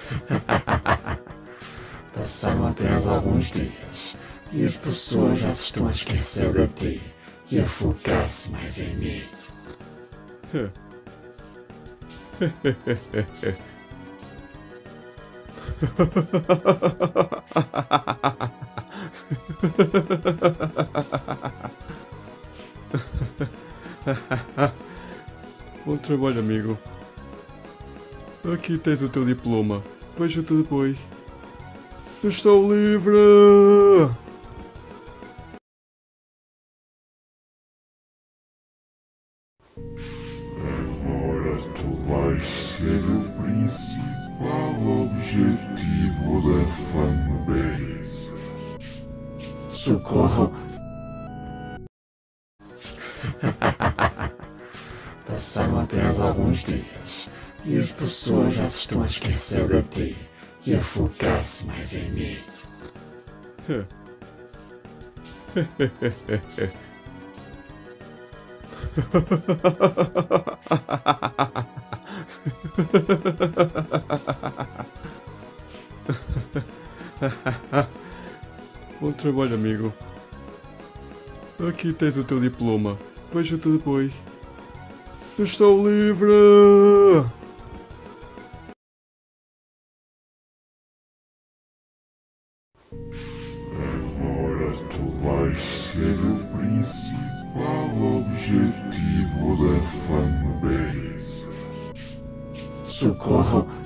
Passaram apenas alguns dias, e as pessoas já se estão a esquecer de ti e a focar-se mais em mim. Bom trabalho, amigo. Aqui tens o teu diploma. Vejo-te depois. Estou livre! Agora tu vais ser o principal objetivo da fanbase. Socorro! Passaram apenas alguns dias, e as pessoas já se estão a esquecer de ti e a focar-se mais em mim. Bom trabalho, amigo. Aqui tens o teu diploma. Vejo-te depois. Estou livre! Agora tu vais ser o principal objetivo da fanbase. Socorro!